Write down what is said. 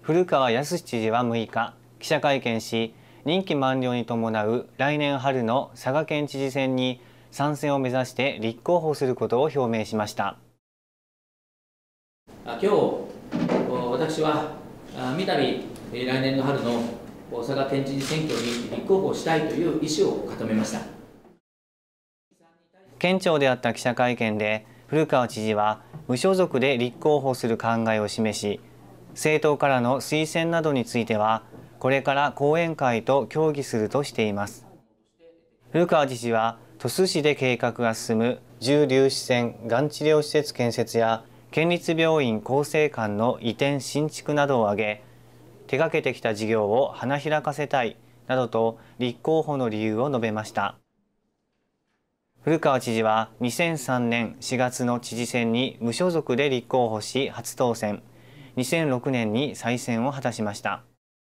古川靖知事は6日、記者会見し、任期満了に伴う来年春の佐賀県知事選に参戦を目指して立候補することを表明しました。 今日、私は三度来年の春の佐賀県知事選挙に立候補したいという意思を固めました。 県庁であった記者会見で、古川知事は無所属で立候補する考えを示し、政党からの推薦などについては、これから後援会と協議するとしています。古川知事は、鳥栖市で計画が進む重粒子線がん治療施設建設や県立病院厚生館の移転新築などを挙げ、手掛けてきた事業を花開かせたいなどと立候補の理由を述べました。古川知事は2003年4月の知事選に無所属で立候補し初当選、2006年に再選を果たしました。